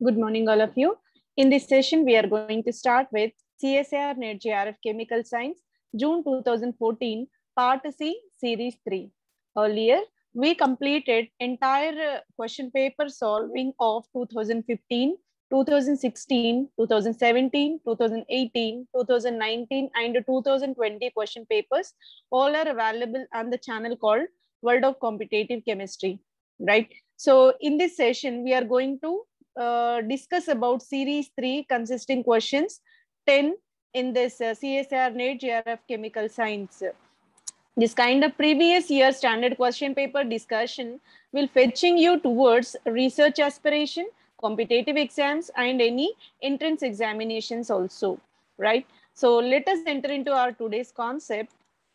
Good morning, all of you. In this session, we are going to start with CSIR NET JRF Chemical Science, June 2014, Part C, Series 3. Earlier, we completed entire question paper solving of 2015, 2016, 2017, 2018, 2019, and 2020 question papers. All are available on the channel called World of Competitive Chemistry, right? So in this session, we are going to discuss about series 3 consisting questions 10 in this CSIR NET JRF Chemical Science. This kind of previous year standard question paper discussion will fetching you towards research aspiration, competitive exams, and any entrance examinations also, right? So let us enter into our today's concept.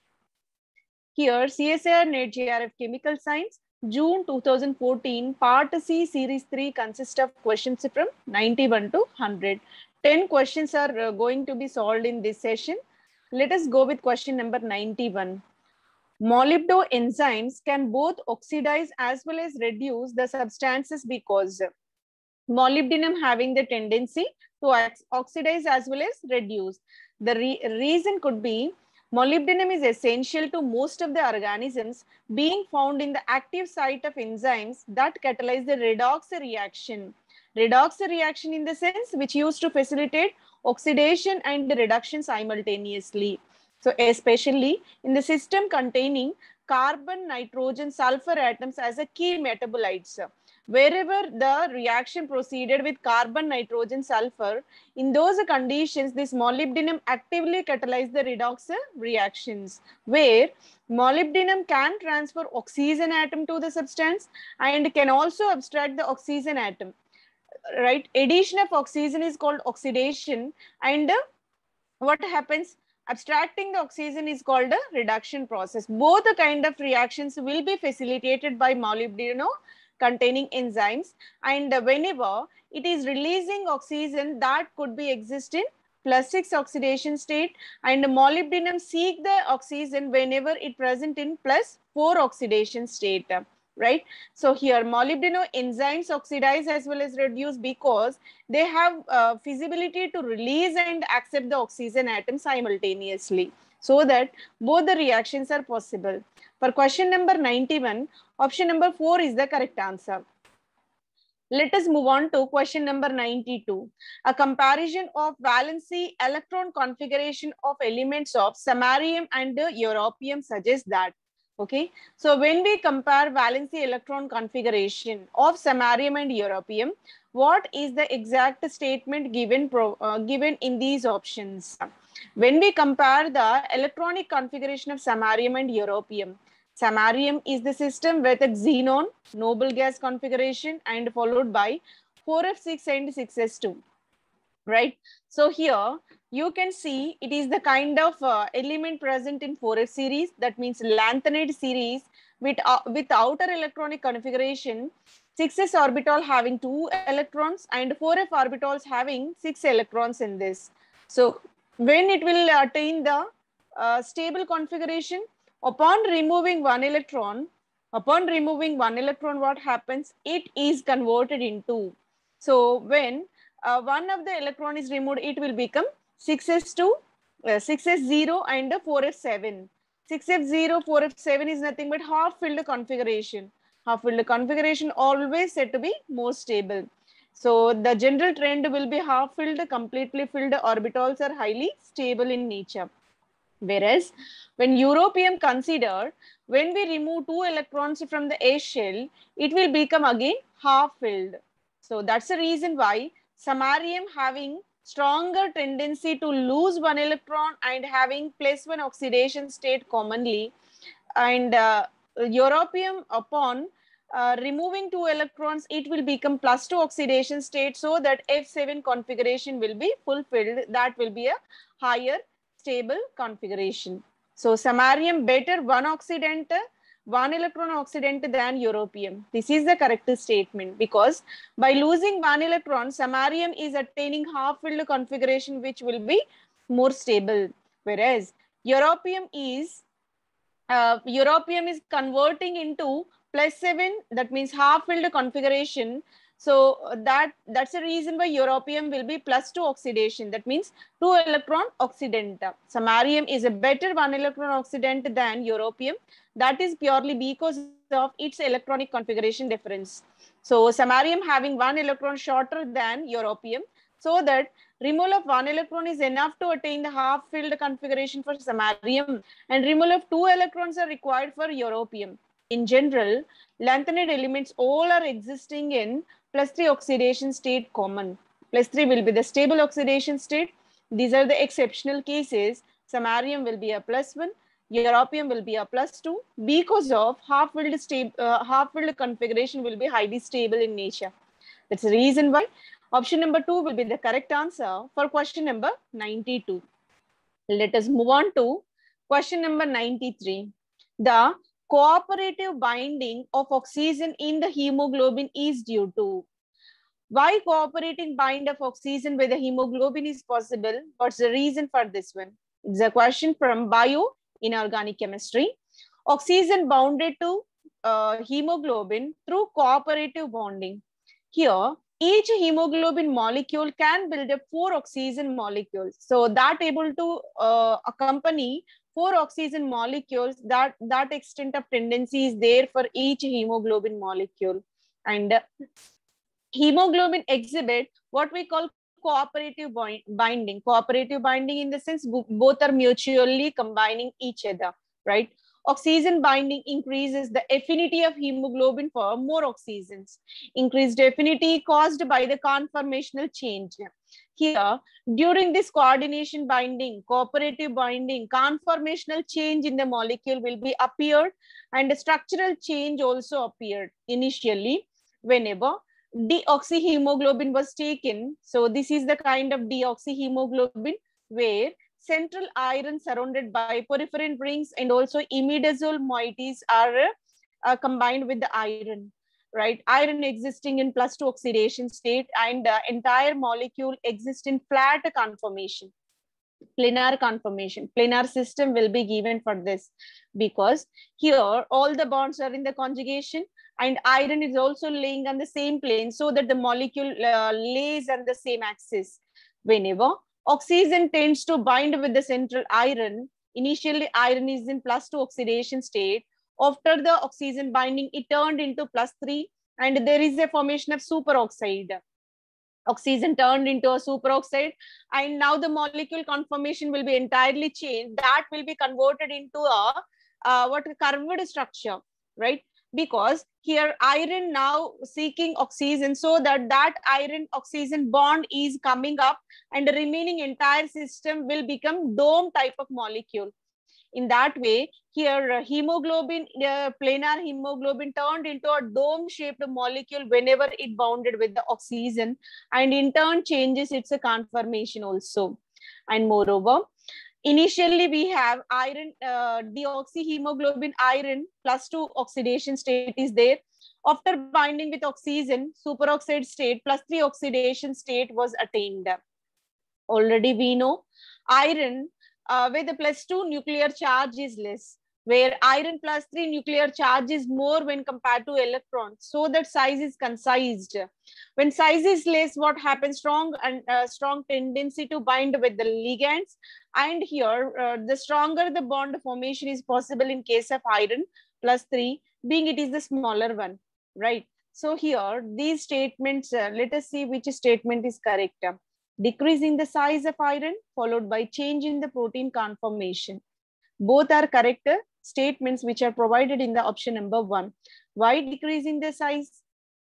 Here, CSIR NET JRF Chemical Science, June 2014, Part C, Series 3 consists of questions from 91 to 100. 10 questions are going to be solved in this session. Let us go with question number 91. Molybdenum enzymes can both oxidize as well as reduce the substances because molybdenum having the tendency to oxidize as well as reduce. The reason could be molybdenum is essential to most of the organisms being found in the active site of enzymes that catalyze the redox reaction. Redox reaction in the sense which used to facilitate oxidation and reduction simultaneously. So especially in the system containing carbon, nitrogen, sulfur atoms as a key metabolites. Wherever the reaction proceeded with carbon, nitrogen, sulfur, in those conditions, this molybdenum actively catalyzes the redox reactions, where molybdenum can transfer oxygen atom to the substance and can also abstract the oxygen atom, right? Addition of oxygen is called oxidation, and what happens? Abstracting the oxygen is called a reduction process. Both the kind of reactions will be facilitated by molybdenum containing enzymes, and whenever it is releasing oxygen, that could be exist in +6 oxidation state, and molybdenum seek the oxygen whenever it present in +4 oxidation state, right? So here molybdenum enzymes oxidize as well as reduce because they have feasibility to release and accept the oxygen atom simultaneously, so that both the reactions are possible. For question number 91, option number 4 is the correct answer. Let us move on to question number 92. A comparison of valency electron configuration of elements of samarium and europium suggests that. Okay, so when we compare valency electron configuration of samarium and europium, what is the exact statement given in these options? When we compare the electronic configuration of samarium and europium, samarium is the system with a xenon noble gas configuration and followed by 4f6 and 6s2, right? So here you can see it is the kind of element present in 4f series, that means lanthanide series with outer electronic configuration, 6s orbital having 2 electrons and 4f orbitals having 6 electrons in this. So when it will attain the stable configuration, upon removing one electron, what happens? It is converted into. So when one of the electron is removed, it will become 6s2, 6s0 and 4f7. 6f0, 4f7 is nothing but half-filled configuration. Half-filled configuration always said to be more stable. So the general trend will be half-filled, completely filled orbitals are highly stable in nature. Whereas when europium considered, when we remove 2 electrons from the A shell, it will become again half-filled. So that's the reason why samarium having stronger tendency to lose 1 electron and having +1 oxidation state commonly, and europium upon removing 2 electrons, it will become +2 oxidation state, so that F7 configuration will be fulfilled. That will be a higher stable configuration. So samarium better 1 oxidant, 1 electron oxidant than europium. This is the correct statement, because by losing 1 electron, samarium is attaining half-filled configuration which will be more stable, whereas europium is converting into +7, that means half-filled configuration. So that's the reason why europium will be +2 oxidation. That means 2 electron oxidant. Samarium is a better 1 electron oxidant than europium. That is purely because of its electronic configuration difference. So samarium having 1 electron shorter than europium, so that removal of 1 electron is enough to attain the half-filled configuration for samarium, and removal of 2 electrons are required for europium. In general, lanthanide elements all are existing in +3 oxidation state common. +3 will be the stable oxidation state. These are the exceptional cases. Samarium will be a +1, europium will be a +2 because of half-filled configuration will be highly stable in nature. That's the reason why option number 2 will be the correct answer for question number 92. Let us move on to question number 93. The cooperative binding of oxygen in the hemoglobin is due to. Why cooperating bind of oxygen with the hemoglobin is possible? What's the reason for this one? It's a question from bio inorganic chemistry. Oxygen bounded to hemoglobin through cooperative bonding. Here, each hemoglobin molecule can build up 4 oxygen molecules. So that able to accompany 4 oxygen molecules, that extent of tendency is there for each hemoglobin molecule. And hemoglobin exhibit what we call cooperative binding. Cooperative binding in the sense both are mutually combining each other, right? Oxygen binding increases the affinity of hemoglobin for more oxygens. Increased affinity caused by the conformational change. Here, during this coordination binding, cooperative binding, conformational change in the molecule will be appeared, and the structural change also appeared initially whenever deoxyhemoglobin was taken. So this is the kind of deoxyhemoglobin where central iron surrounded by porphyrin rings and also imidazole moieties are combined with the iron, right? Iron existing in +2 oxidation state, and entire molecule exists in flat conformation. Planar conformation, planar system will be given for this, because here all the bonds are in the conjugation and iron is also laying on the same plane, so that the molecule lays on the same axis. Whenever oxygen tends to bind with the central iron, initially iron is in +2 oxidation state. After the oxygen binding, it turned into +3, and there is a formation of superoxide. Oxygen turned into a superoxide, and now the molecule conformation will be entirely changed. That will be converted into a curved structure, right? Because here iron now seeking oxygen, so that iron oxygen bond is coming up, and the remaining entire system will become dome type of molecule. In that way, here hemoglobin, planar hemoglobin turned into a dome-shaped molecule whenever it bounded with the oxygen, and in turn changes its conformation also. And moreover, initially we have iron, deoxyhemoglobin iron +2 oxidation state is there. After binding with oxygen, superoxide state +3 oxidation state was attained. Already we know iron where the +2 nuclear charge is less, where iron +3 nuclear charge is more when compared to electrons, so that size is concised. When size is less, what happens? Strong tendency to bind with the ligands, and here the stronger the bond formation is possible in case of iron +3, being it is the smaller one, right? So here these statements, let us see which statement is correct. Decreasing the size of iron followed by change in the protein conformation. Both are correct statements which are provided in the option number 1. Why decreasing the size?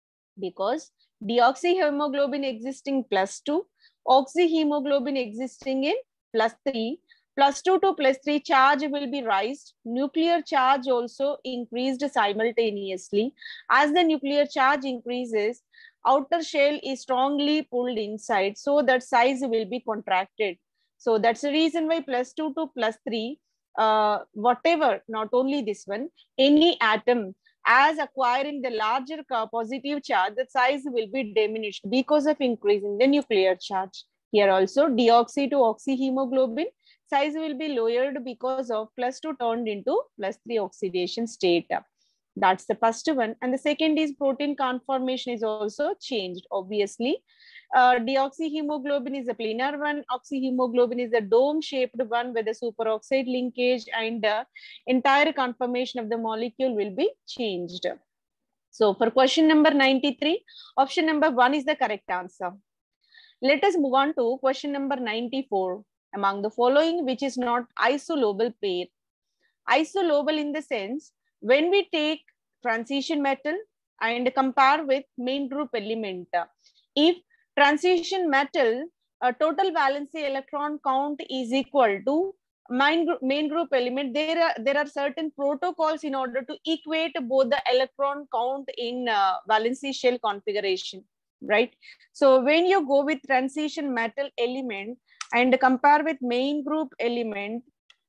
Because deoxyhemoglobin existing +2, oxyhemoglobin existing in +3, +2 to +3 charge will be raised. Nuclear charge also increased simultaneously. As the nuclear charge increases, outer shell is strongly pulled inside, so that size will be contracted. So that's the reason why +2 to +3, whatever, not only this one, any atom as acquiring the larger positive charge, the size will be diminished because of increasing the nuclear charge. Here also deoxy to oxyhemoglobin, size will be lowered because of +2 turned into +3 oxidation state. That's the first one. And the second is protein conformation is also changed, obviously. Deoxyhemoglobin is a planar one. Oxyhemoglobin is a dome-shaped one with a superoxide linkage, and entire conformation of the molecule will be changed. So for question number 93, option number 1 is the correct answer. Let us move on to question number 94. Among the following, which is not isolobal pair? Isolobal in the sense, when we take transition metal and compare with main group element, if transition metal total valency electron count is equal to main group element, there are certain protocols in order to equate both the electron count in valency shell configuration, right? So when you go with transition metal element and compare with main group element,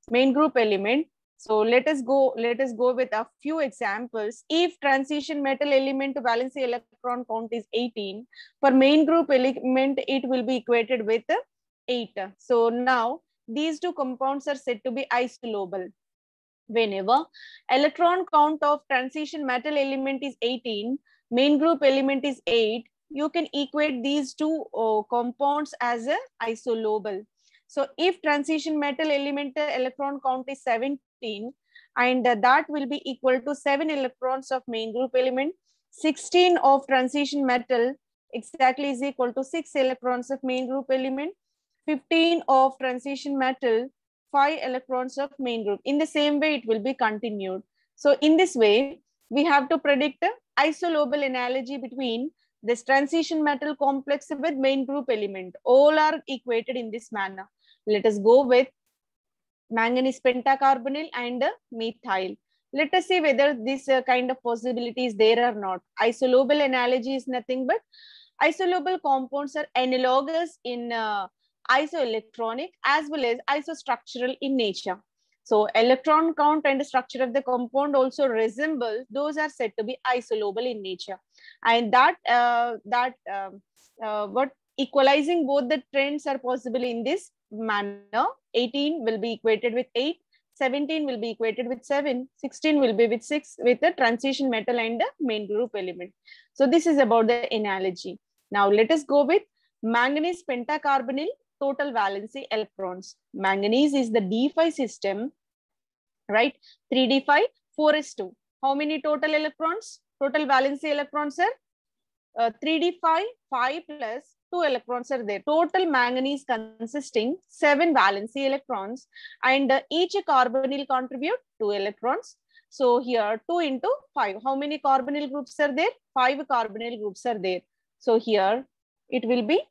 so let us go with a few examples. If transition metal element valency electron count is 18, for main group element it will be equated with 8. So now these two compounds are said to be isolobal. Whenever electron count of transition metal element is 18, main group element is 8, you can equate these two compounds as a isolobal. So if transition metal element electron count is 17, and that will be equal to 7 electrons of main group element, 16 of transition metal exactly is equal to 6 electrons of main group element, 15 of transition metal, 5 electrons of main group. In the same way, it will be continued. So in this way, we have to predict a isolobal analogy between this transition metal complex with main group element. All are equated in this manner. Let us go with manganese pentacarbonyl and methyl. Let us see whether this kind of possibility is there or not. Isolobal analogy is nothing but isolobal compounds are analogous in isoelectronic as well as isostructural in nature. So electron count and structure of the compound also resemble, those are said to be isolobal in nature. And what equalizing both the trends are possible in this manner. 18 will be equated with 8, 17 will be equated with 7, 16 will be with 6 with the transition metal and the main group element. So this is about the analogy. Now let us go with manganese pentacarbonyl total valency electrons. Manganese is the D5 system, right? 3D5, 4s2. How many total electrons? Total valency electrons are 3D5, 5 plus 2 electrons are there. Total manganese consisting 7 valency electrons, and each carbonyl contribute 2 electrons. So here 2 into 5. How many carbonyl groups are there? 5 carbonyl groups are there. So here it will be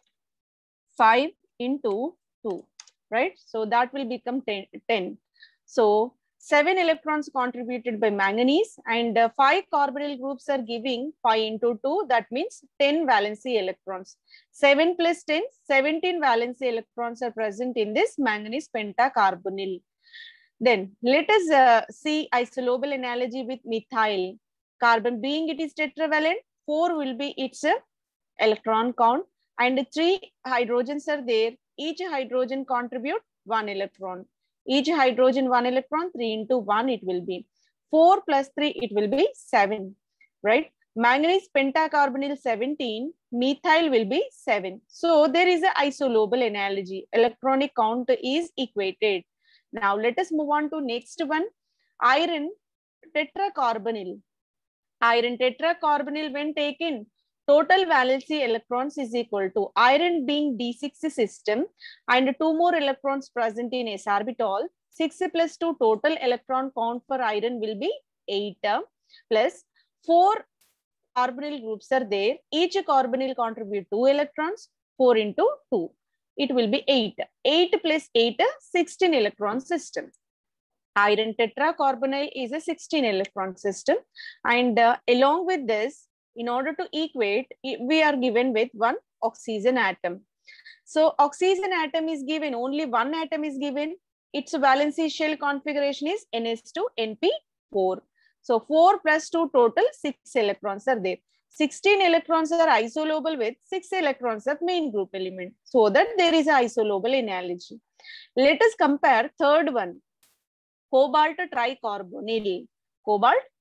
5 into 2, right? So that will become 10. So 7 electrons contributed by manganese, and 5 carbonyl groups are giving 5 into 2. That means 10 valency electrons. 7 plus 10, 17 valency electrons are present in this manganese pentacarbonyl. Then let us see isolobal analogy with methyl. Carbon being it is tetravalent, 4 will be its electron count, and 3 hydrogens are there. Each hydrogen contribute 1 electron. Each hydrogen 1 electron, 3 into 1 it will be. 4 plus 3 it will be 7, right? Manganese pentacarbonyl 17, methyl will be 7. So there is an isolobal analogy. Electronic count is equated. Now let us move on to next one. Iron tetracarbonyl. Iron tetracarbonyl when taken, total valency electrons is equal to iron being D6 system and 2 more electrons present in s orbital. 6 plus 2 total electron count for iron will be 8 plus 4 carbonyl groups are there. Each carbonyl contribute 2 electrons. 4 into 2. It will be 8. 8 plus 8, 16 electron system. Iron tetracarbonyl is a 16 electron system, and along with this, in order to equate, we are given with one oxygen atom. So oxygen atom is given, only one atom is given. Its valency shell configuration is NS2 NP4. So 4 plus 2 total 6 electrons are there. 16 electrons are isolobal with 6 electrons of main group element, so that there is an isolobal analogy. Let us compare third one. Cobalt tricarbonyl. Cobalt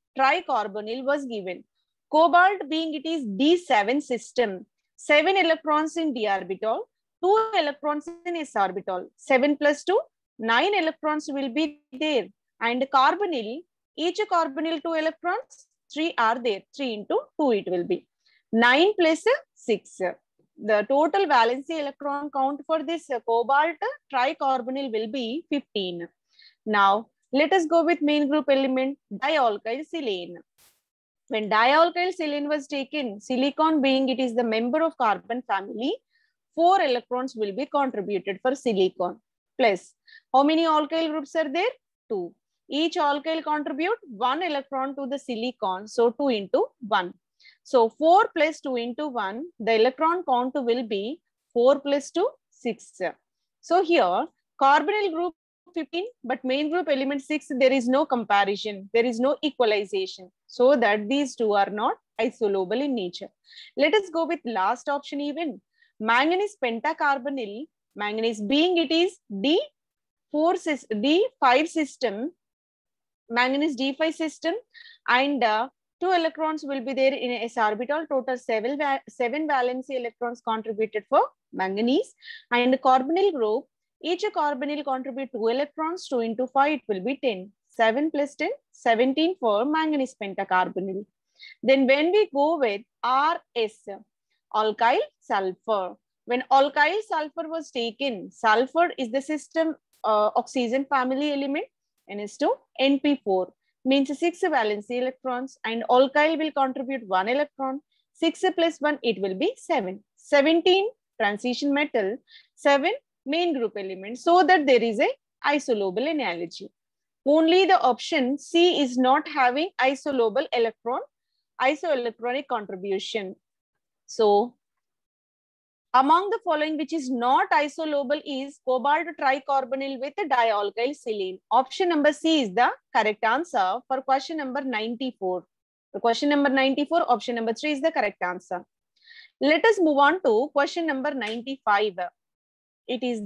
tricarbonyl was given. Cobalt being it is D7 system, 7 electrons in d orbital, 2 electrons in s orbital, 7 plus 2, 9 electrons will be there. And carbonyl, each carbonyl 2 electrons, 3 are there, 3 into 2 it will be. 9 plus 6. The total valency electron count for this cobalt tricarbonyl will be 15. Now, let us go with main group element dialkyl silane. When dialkyl silane was taken, silicon being it is the member of carbon family, 4 electrons will be contributed for silicon. Plus, how many alkyl groups are there? 2. Each alkyl contribute 1 electron to the silicon. So 2 into 1. So 4 plus 2 into 1, the electron count will be 4 plus 2, 6. So here, carbonyl group 15, but main group element 6, there is no comparison. There is no equalization. So that these two are not isolable in nature. Let us go with last option even. Manganese pentacarbonyl, manganese being it is D5 system, manganese D5 system, and 2 electrons will be there in s orbital. Total 7 valency electrons contributed for manganese. And carbonyl group, each carbonyl contribute 2 electrons, 2 into 5, it will be 10. 7 plus 10, 17 for manganese pentacarbonyl. Then when we go with RS, alkyl sulfur. When alkyl sulfur was taken, sulfur is the system oxygen family element, NS2, NP4. Means 6 valency electrons, and alkyl will contribute 1 electron. 6 plus 1, it will be 7. 17 transition metal, 7 main group elements, so that there is a isolable analogy. Only the option C is not having isolable electron, isoelectronic contribution. So among the following which is not isolable is cobalt tricarbonyl with dialkyl silane. Option number C is the correct answer for question number 94. For question number 94, option number 3 is the correct answer. Let us move on to question number 95. It is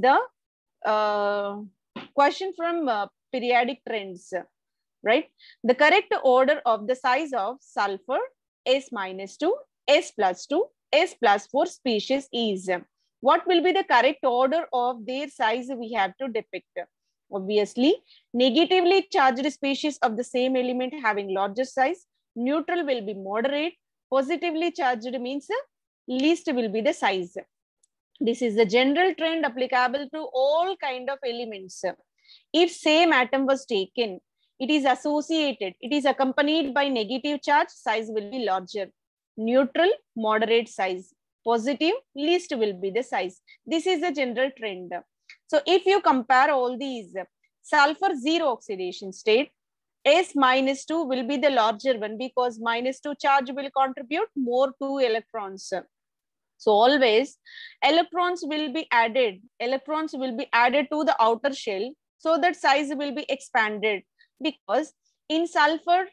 the question from periodic trends, right? The correct order of the size of sulfur S-2, S+2, S+4 species is. What will be the correct order of their size we have to depict? Obviously, negatively charged species of the same element having larger size, neutral will be moderate, positively charged means least will be the size. This is the general trend applicable to all kind of elements. If same atom was taken, it is associated, it is accompanied by negative charge, size will be larger. Neutral, moderate size. Positive, least will be the size. This is the general trend. So if you compare all these, sulfur 0 oxidation state, S-2 will be the larger one because -2 charge will contribute more 2 electrons. So always electrons will be added to the outer shell so that size will be expanded, because in sulfur,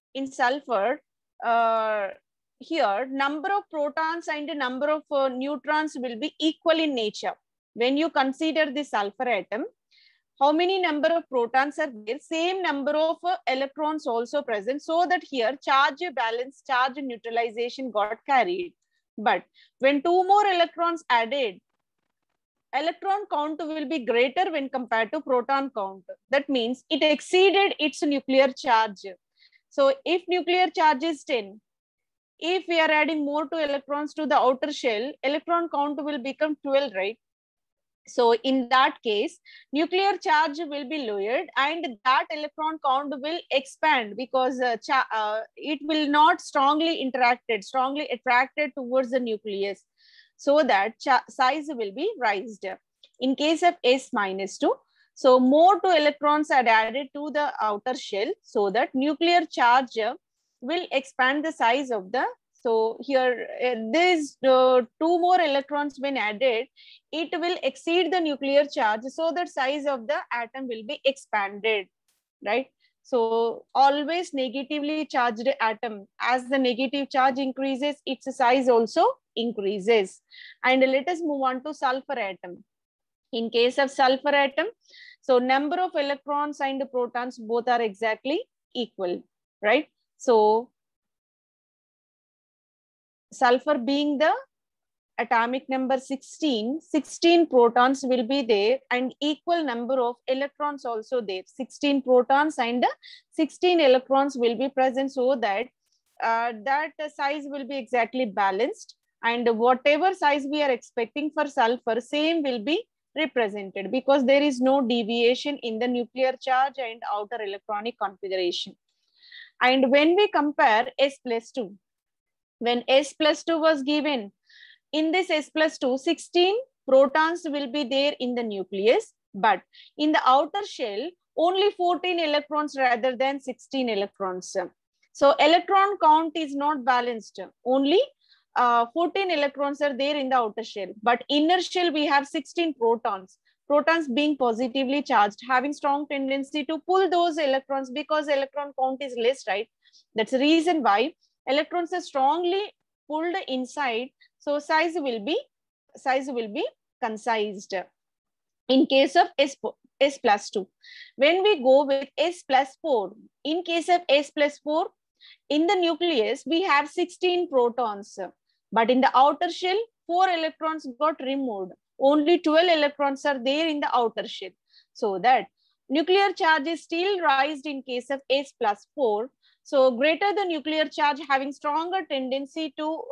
here number of protons and number of neutrons will be equal in nature. When you consider the sulfur atom, how many number of protons are there? Same number of electrons also present, so that here charge balance, charge neutralization got carried. But when 2 more electrons added, electron count will be greater when compared to proton count. That means it exceeded its nuclear charge. So if nuclear charge is 10, if we are adding more 2 electrons to the outer shell, electron count will become 12, right? So in that case, nuclear charge will be lowered and that electron count will expand because it will not strongly attracted towards the nucleus, so that size will be raised. In case of S-2, so more 2 electrons are added to the outer shell so that nuclear charge will expand the size of the. So here, these 2 more electrons when added, it will exceed the nuclear charge, so that size of the atom will be expanded, right? So always negatively charged atom, as the negative charge increases, its size also increases. And let us move on to sulfur atom. In case of sulfur atom, so number of electrons and protons both are exactly equal, right? So sulfur being the atomic number 16, 16 protons will be there and equal number of electrons also there. 16 protons and 16 electrons will be present, so that that size will be exactly balanced, and whatever size we are expecting for sulfur, same will be represented, because there is no deviation in the nuclear charge and outer electronic configuration. And when we compare S plus 2, when S plus 2 was given, in this S plus 2, 16 protons will be there in the nucleus, but in the outer shell, only 14 electrons rather than 16 electrons. So electron count is not balanced. Only 14 electrons are there in the outer shell, but inner shell we have 16 protons. Protons being positively charged, having strong tendency to pull those electrons, because electron count is less, right? That's the reason why electrons are strongly pulled inside. So size will be concised. In case of S plus 2, when we go with S plus 4, in case of S plus 4, in the nucleus we have 16 protons, but in the outer shell 4 electrons got removed. Only 12 electrons are there in the outer shell. So that nuclear charge is still raised in case of S plus 4. So greater the nuclear charge, having stronger tendency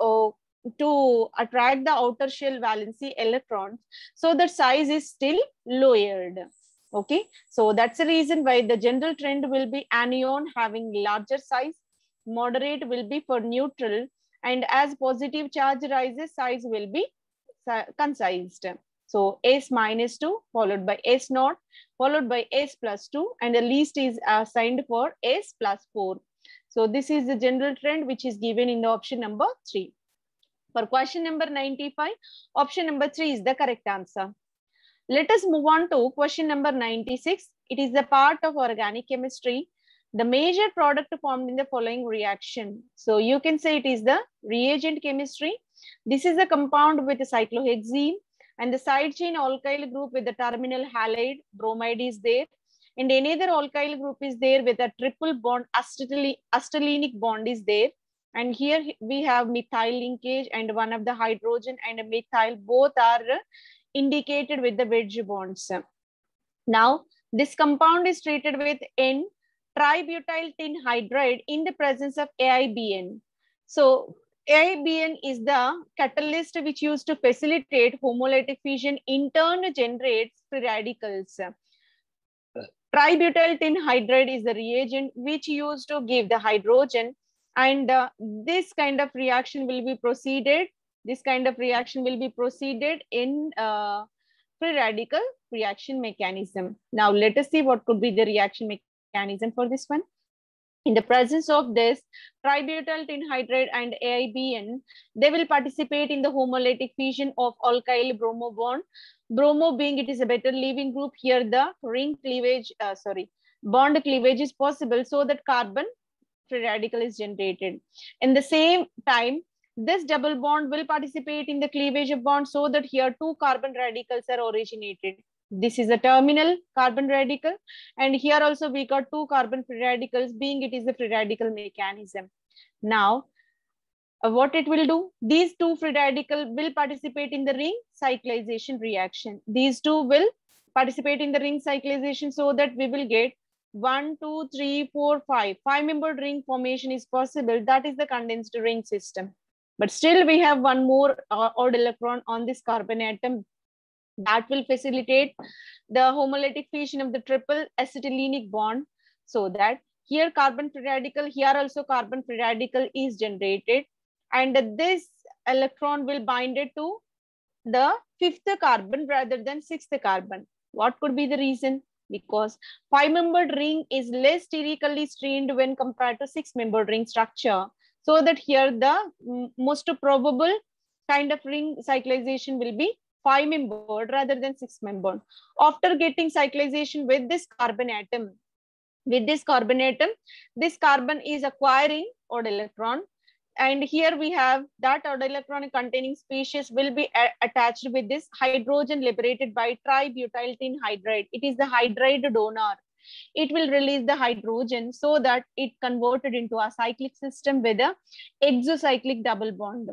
to attract the outer shell valency electrons, so the size is still lowered. Okay, so that's the reason why the general trend will be anion having larger size, moderate will be for neutral, and as positive charge rises, size will be concised. So S minus 2 followed by S naught followed by S plus 2, and the least is assigned for S plus 4. So this is the general trend which is given in the option number 3. For question number 95, option number 3 is the correct answer. Let us move on to question number 96. It is the part of organic chemistry. The major product formed in the following reaction. So you can say it is the reagent chemistry. This is a compound with a cyclohexene, and the side chain alkyl group with the terminal halide bromide is there. And another alkyl group is there with a triple bond acetylenic bond is there. And here we have methyl linkage, and one of the hydrogen and a methyl both are indicated with the wedge bonds. Now, this compound is treated with N-tributyl tin hydride in the presence of AIBN. So, AIBN is the catalyst which used to facilitate homolytic fission, in turn generates free radicals. Tributyl tin hydride is the reagent which used to give the hydrogen, and this kind of reaction will be proceeded. This kind of reaction will be proceeded in free radical reaction mechanism. Now let us see what could be the reaction mechanism for this one. In the presence of this tributyl tin hydride and AIBN, they will participate in the homolytic fission of alkyl bromo bond. Bromo being it is a better leaving group, here the ring cleavage, bond cleavage is possible, so that carbon free radical is generated. In the same time, this double bond will participate in the cleavage of bond, so that here 2 carbon radicals are originated. This is a terminal carbon radical, and here also we got 2 carbon free radicals, being it is the free radical mechanism. Now, what it will do? These 2 free radicals will participate in the ring cyclization reaction. These 2 will participate in the ring cyclization, so that we will get 1, 2, 3, 4, 5. 5-membered ring formation is possible. That is the condensed ring system. But still we have one more odd electron on this carbon atom that will facilitate the homolytic fission of the triple acetylenic bond, so that here carbon free radical, here also carbon free radical is generated, and this electron will bind it to the 5th carbon rather than 6th carbon. What could be the reason? Because 5-membered ring is less sterically strained when compared to 6-membered ring structure, so that here the most probable kind of ring cyclization will be 5-membered rather than 6-membered. After getting cyclization with this carbon atom, this carbon is acquiring odd electron, and here we have that odd electron containing species will be attached with this hydrogen liberated by tributyl tin hydride. It is the hydride donor. it will release the hydrogen so that it converted into a cyclic system with a exocyclic double bond.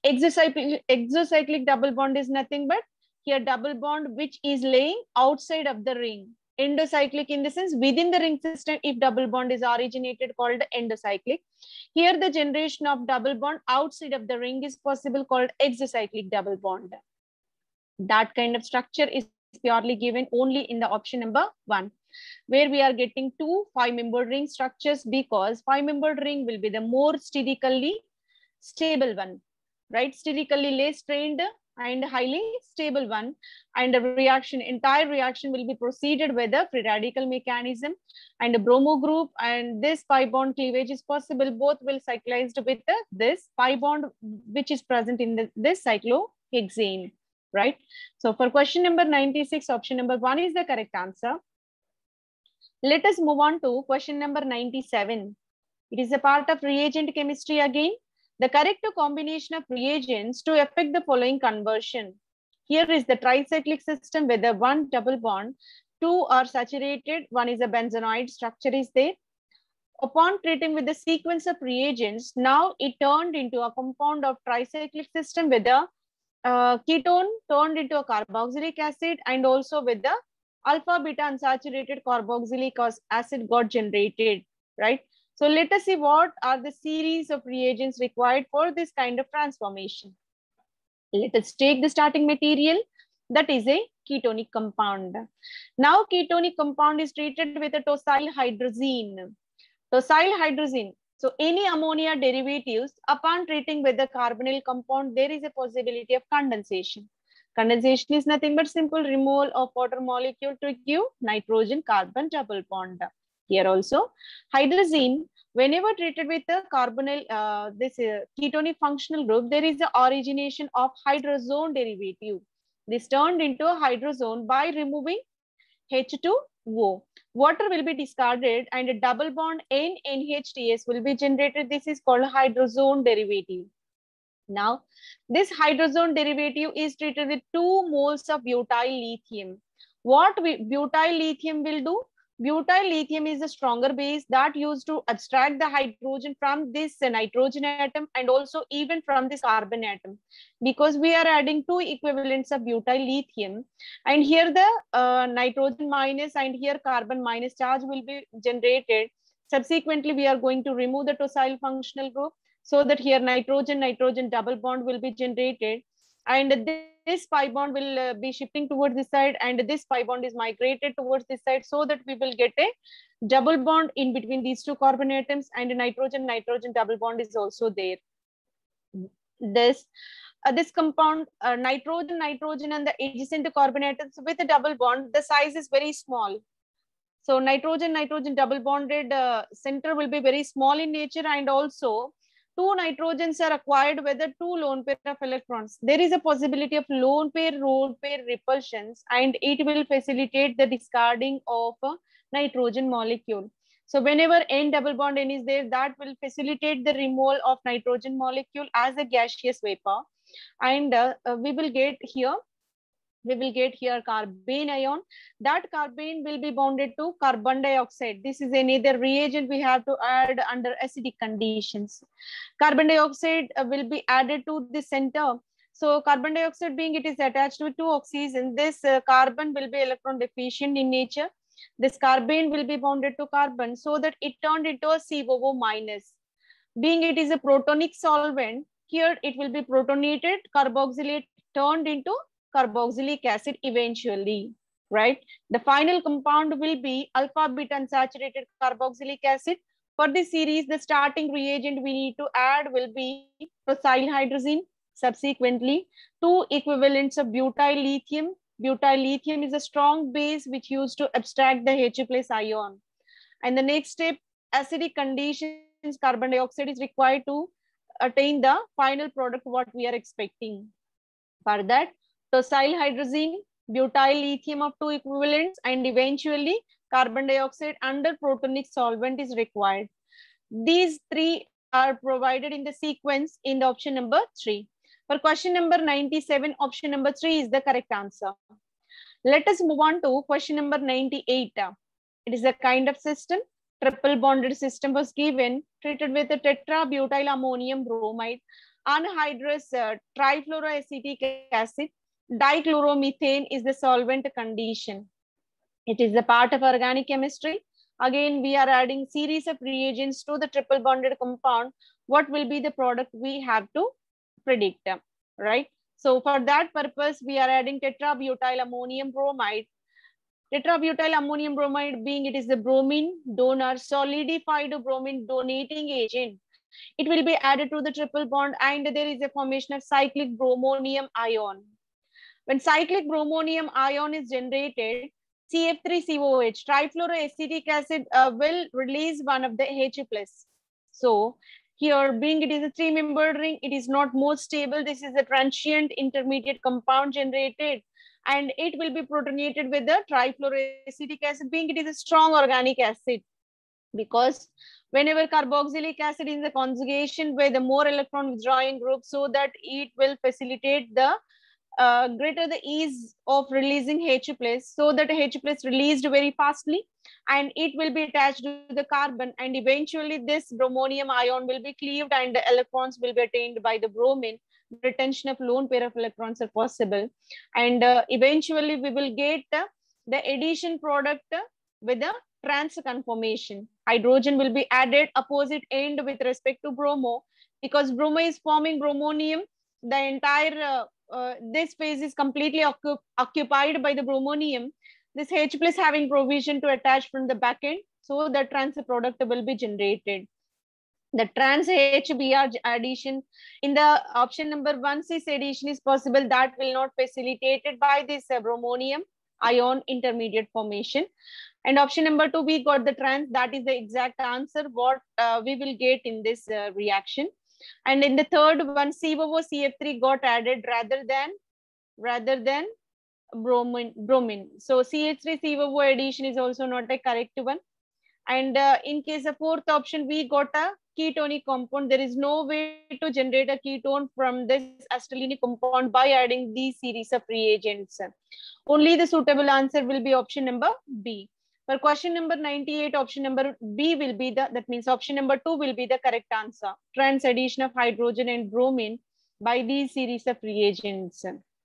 Exocyclic double bond is nothing but here double bond which is laying outside of the ring. Endocyclic in the sense within the ring system, if double bond is originated, called endocyclic. Here the generation of double bond outside of the ring is possible, called exocyclic double bond. That kind of structure is purely given only in the option number 1, where we are getting 2 5-membered ring structures, because 5-membered ring will be the more sterically stable one, right? Sterically less strained and highly stable one, and the entire reaction will be proceeded with a free radical mechanism and a bromo group, and this pi bond cleavage is possible. Both will cyclized with this pi bond which is present in this cyclohexane, right? So for question number 96, option number 1 is the correct answer. Let us move on to question number 97. It is a part of reagent chemistry again. The correct combination of reagents to affect the following conversion. Here is the tricyclic system with the 1 double bond, 2 are saturated, 1 is a benzenoid structure is there. Upon treating with the sequence of reagents, now it turned into a compound of tricyclic system with the ketone turned into a carboxylic acid, and also with the alpha beta unsaturated carboxylic acid got generated, right? So let us see what are the series of reagents required for this kind of transformation. Let us take the starting material, that is a ketonic compound. Now ketonic compound is treated with a tosyl hydrazine. Tosyl hydrazine. So any ammonia derivatives, upon treating with the carbonyl compound, there is a possibility of condensation. Condensation is nothing but simple removal of water molecule to give nitrogen carbon double bond. Here also, hydrazine, whenever treated with the carbonyl, ketonic functional group, there is the origination of hydrazone derivative. This turned into a hydrazone by removing H2O. Water will be discarded and a double bond NHTS will be generated. This is called hydrazone derivative. Now, this hydrazone derivative is treated with 2 moles of butyl lithium. What butyl lithium will do? Butyl lithium is a stronger base that used to abstract the hydrogen from this nitrogen atom and also even from this carbon atom, because we are adding 2 equivalents of butyl lithium, and here the nitrogen minus and here carbon minus charge will be generated. Subsequently, we are going to remove the tosyl functional group so that here nitrogen double bond will be generated, and this pi bond will be shifting towards this side, and this pi bond is migrated towards this side, so that we will get a double bond in between these 2 carbon atoms, and nitrogen double bond is also there. This compound, nitrogen and the adjacent carbon atoms with a double bond, the size is very small. So nitrogen double bonded center will be very small in nature, and also 2 nitrogens are acquired with the 2 lone pair of electrons. There is a possibility of lone pair repulsions, and it will facilitate the discarding of a nitrogen molecule. So whenever N double bond N is there, that will facilitate the removal of nitrogen molecule as a gaseous vapor, and we will get here carbene ion. That carbene will be bonded to carbon dioxide. This is another reagent we have to add under acidic conditions. Carbon dioxide will be added to the center. So carbon dioxide, being it is attached with 2 oxygen, this carbon will be electron deficient in nature. This carbene will be bonded to carbon so that it turned into a COO minus. Being it is a protonic solvent, here it will be protonated, carboxylate turned into carboxylic acid eventually, right? The final compound will be alpha beta unsaturated carboxylic acid. For this series, the starting reagent we need to add will be tosyl hydrazine. Subsequently, 2 equivalents of butyl lithium. Butyl lithium is a strong base which used to abstract the H+ ion. And the next step, acidic conditions, carbon dioxide is required to attain the final product what we are expecting. For that, tosyl hydrazine, butyl lithium of 2 equivalents, and eventually carbon dioxide under protonic solvent is required. These 3 are provided in the sequence in the option number 3. For question number 97, option number 3 is the correct answer. Let us move on to question number 98. It is a kind of system. Triple bonded system was given, treated with a tetrabutyl ammonium bromide, anhydrous trifluoroacetic acid. Dichloromethane is the solvent condition. It is a part of organic chemistry. Again, we are adding series of reagents to the triple bonded compound. What will be the product we have to predict, right? So for that purpose, we are adding tetrabutyl ammonium bromide. Tetrabutyl ammonium bromide being it is the bromine donor, solidified bromine donating agent. It will be added to the triple bond and there is a formation of cyclic bromonium ion. When cyclic bromonium ion is generated, CF3COH, trifluoroacetic acid, will release one of the H+. So here, being it is a 3-membered ring, it is not more stable. This is a transient intermediate compound generated, and it will be protonated with the trifluoroacetic acid, being it is a strong organic acid. Because whenever carboxylic acid is in the conjugation with the more electron withdrawing group, so that it will facilitate the greater the ease of releasing H+, so that H+ released very fastly and it will be attached to the carbon, and eventually this bromonium ion will be cleaved and the electrons will be attained by the bromine. Retention of lone pair of electrons are possible, and eventually we will get the addition product with the trans conformation. Hydrogen will be added opposite end with respect to bromo, because bromo is forming bromonium. The entire this phase is completely occupied by the bromonium. This H+ having provision to attach from the back end, so the trans product will be generated. The trans HBr addition in the option number 1, cis addition is possible. That will not facilitated by this bromonium ion intermediate formation. And option number 2, we got the trans. That is the exact answer what we will get in this reaction. And in the third one, COO-CF3 got added rather than bromine. So CH3-COO addition is also not a correct one. And in case of fourth option, we got a ketonic compound. There is no way to generate a ketone from this acetylenic compound by adding these series of reagents. Only the suitable answer will be option number B. For question number 98, option number B will be that means option number 2 will be the correct answer. Trans addition of hydrogen and bromine by these series of reagents.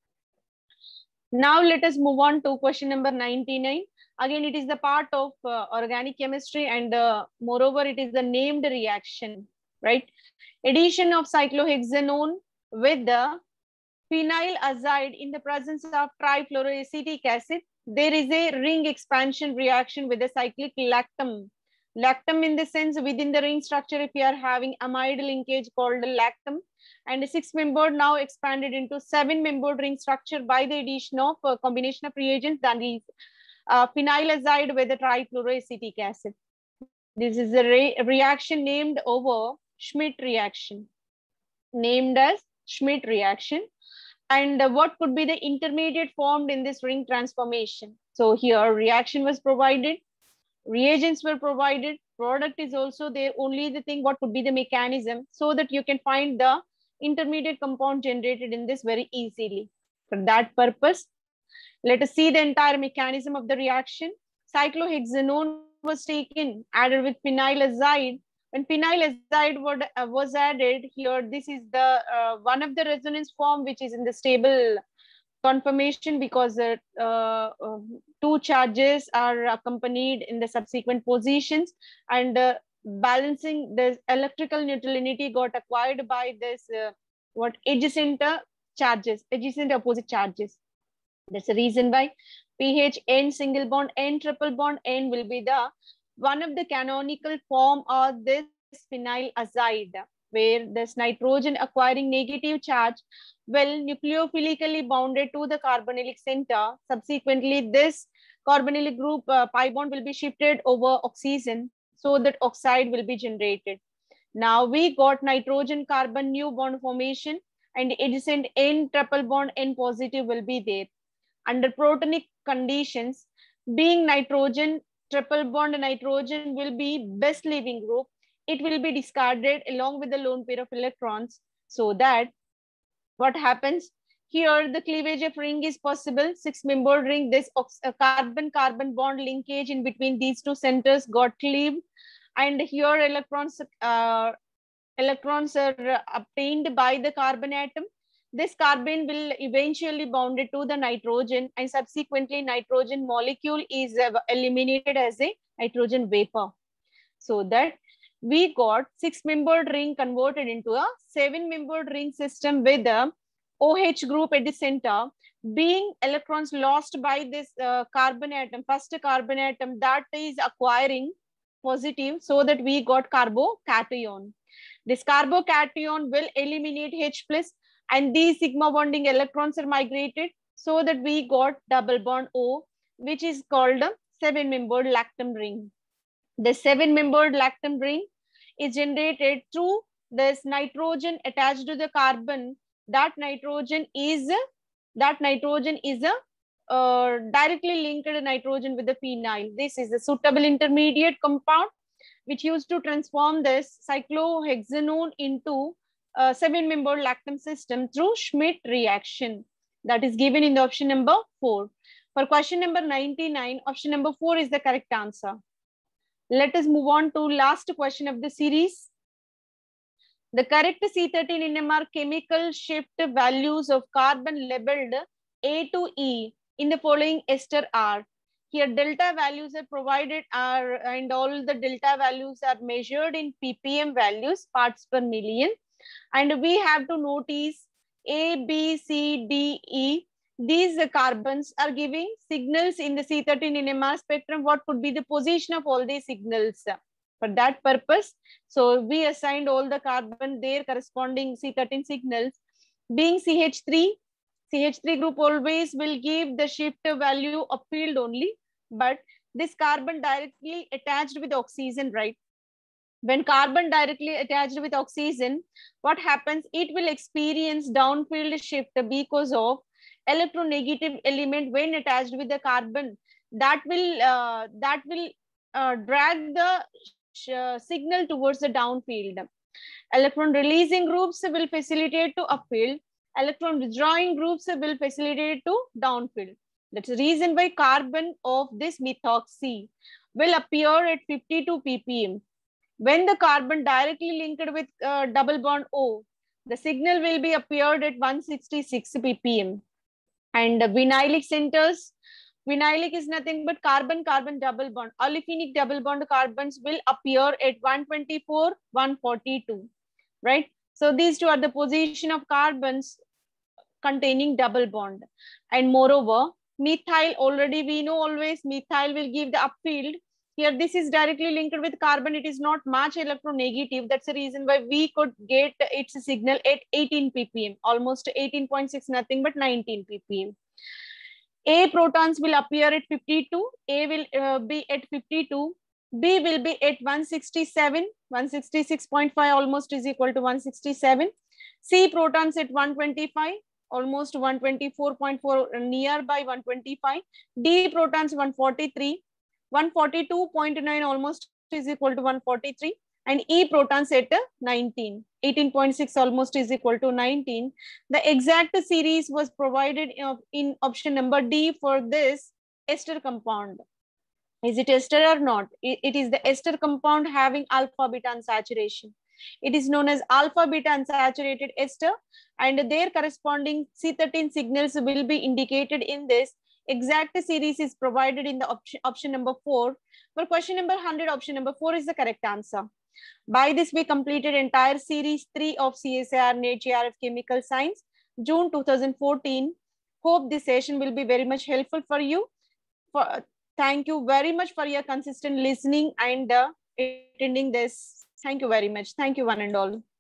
Now let us move on to question number 99. Again, it is the part of organic chemistry, and moreover, it is the named reaction, right? Addition of cyclohexanone with the phenyl azide in the presence of trifluoroacetic acid. There is a ring expansion reaction with a cyclic lactam. Lactam in the sense within the ring structure, if you are having amide linkage called lactam, and a 6-membered now expanded into 7-membered ring structure by the addition of a combination of reagents, that is phenyl azide with a trifluoroacetic acid. This is a reaction named over Schmidt reaction, named as Schmidt reaction. And what could be the intermediate formed in this ring transformation? So here reaction was provided, reagents were provided, product is also there. Only the thing, what could be the mechanism, so that you can find the intermediate compound generated in this very easily. For that purpose, let us see the entire mechanism of the reaction. Cyclohexanone was taken, added with phenyl azide. When phenyl azide was added here, this is the one of the resonance form which is in the stable conformation, because two charges are accompanied in the subsequent positions, and balancing the electrical neutrality got acquired by this adjacent charges, adjacent opposite charges. That's the reason why pH N single bond, N triple bond, N will be the one of the canonical form of this phenyl azide, where this nitrogen acquiring negative charge well nucleophilically bounded to the carbonylic center. Subsequently, this carbonylic group pi bond will be shifted over oxygen, so that oxide will be generated. Now we got nitrogen carbon new bond formation, and adjacent N triple bond N positive will be there. Under protonic conditions, being nitrogen triple bond nitrogen will be best leaving group, it will be discarded along with the lone pair of electrons, so that what happens, Here, the cleavage of ring is possible. 6-membered ring, this carbon-carbon bond linkage in between these two centers got cleaved. And here, electrons are obtained by the carbon atom. This carbon will eventually bound it to the nitrogen, and subsequently nitrogen molecule is eliminated as a nitrogen vapor. So that we got 6-membered ring converted into a 7-membered ring system with the OH group at the center, being electrons lost by this carbon atom, first carbon atom that is acquiring positive, so that we got carbocation. This carbocation will eliminate H plus, and these sigma bonding electrons are migrated, so that we got double bond O, which is called a 7-membered lactam ring. The 7-membered lactam ring is generated through this nitrogen attached to the carbon. That nitrogen is a directly linked nitrogen with the phenyl. This is a suitable intermediate compound which used to transform this cyclohexanone into a 7-membered lactam system through Schmidt reaction. That is given in the option number 4. For question number 99, option number 4 is the correct answer. Let us move on to last question of the series. The correct C13 NMR chemical shift values of carbon labeled A to E in the following ester are. Here delta values are provided and all the delta values are measured in ppm values, parts per million. And we have to notice A, B, C, D, E. These carbons are giving signals in the C13 NMR spectrum. What could be the position of all these signals? For that purpose, so we assigned all the carbon their corresponding C13 signals. Being CH3 group always will give the shift value of field only, but this carbon directly attached with oxygen, right? When carbon directly attached with oxygen, what happens? It will experience downfield shift because of electronegative element when attached with the carbon. That will drag the signal towards the downfield. Electron releasing groups will facilitate to upfield. Electron withdrawing groups will facilitate to downfield. That's the reason why carbon of this methoxy will appear at 52 ppm. When the carbon directly linked with double bond O, the signal will be appeared at 166 ppm. And the vinylic centers, vinylic is nothing but carbon-carbon double bond. Olefinic double bond carbons will appear at 124, 142, right? So these two are the position of carbons containing double bond. And moreover, methyl, already we know always methyl will give the upfield. Here this is directly linked with carbon. It is not much electronegative. That's the reason why we could get its signal at 18 ppm, almost 18.6, nothing but 19 ppm. A protons will appear at 52. A will be at 52. B will be at 167, 166.5 almost is equal to 167. C protons at 125, almost 124.4, nearby 125. D protons 143, 142.9 almost is equal to 143. And E protons at 19, 18.6 almost is equal to 19. The exact series was provided in option number D for this ester compound. Is it ester or not? It is the ester compound having alpha beta unsaturation. It is known as alpha beta unsaturated ester, and their corresponding C13 signals will be indicated in this. Exact series is provided in the option number 4. For question number 100, option number 4 is the correct answer. By this, we completed entire series 3 of CSIR NET JRF Chemical Science, June 2014. Hope this session will be very much helpful for you. Thank you very much for your consistent listening and attending this. Thank you very much. Thank you one and all.